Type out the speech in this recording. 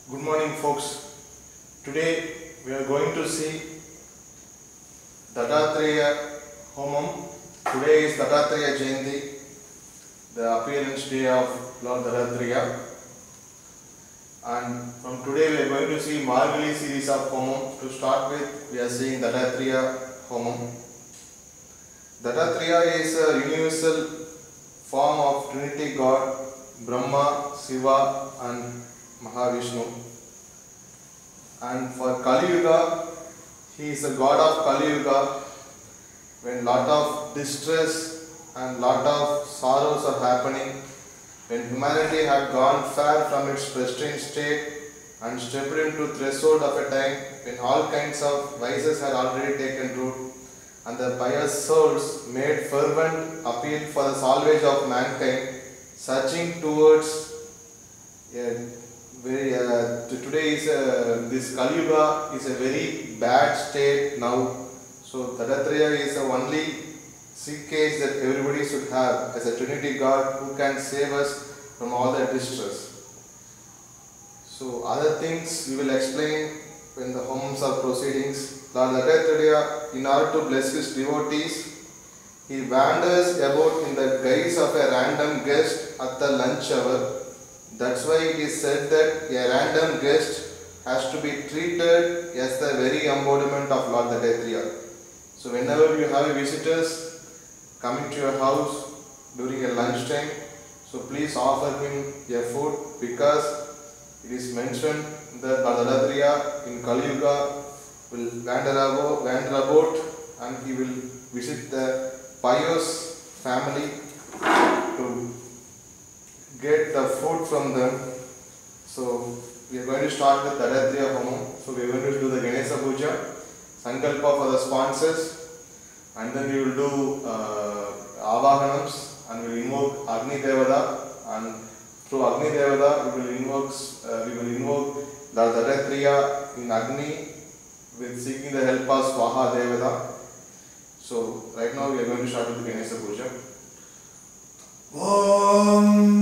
Good morning, folks. Today we are going to see Dattatreya Homam. Today is Dattatreya Jayanti, the appearance day of Lord Dattatreya. And from today we are going to see Margali series of Homam. To start with, we are seeing Dattatreya Homam. Dattatreya is a universal form of Trinity God, Brahma, Shiva and Mahavishnu. And for Kali Yuga, he is a god of Kali Yuga. When lot of distress and lot of sorrows are happening, when humanity had gone far from its pristine state and stepped into threshold of a time when all kinds of vices had already taken root, and the pious souls made fervent appeal for the salvage of mankind, searching towards today is this Kali Yuga is a very bad state now. So Dattatreya is the only sick case that everybody should have as a Trinity God who can save us from all the distress. So other things we will explain when the homams are proceedings. Lord Dattatreya, in order to bless his devotees, he wanders about in the guise of a random guest at the lunch hour. That's why it is said that a random guest has to be treated as the very embodiment of Lord Dattatreya. So whenever you have visitors coming to your house during a lunch time, so please offer him a food, because it is mentioned that Lord Dattatreya in Kali Yuga will wander about and he will visit the pious family to get the food from them. So we are going to start with Dattatreya Homam. So we are going to do the Ganesha Puja, Sankalpa for the sponsors, and then we will do Avahanams, and we will invoke Agni Devada, and through Agni Devada we will invoke the Dattatreya in Agni with seeking the help of Swaha Devada. So right now we are going to start with the Ganesha Puja. Om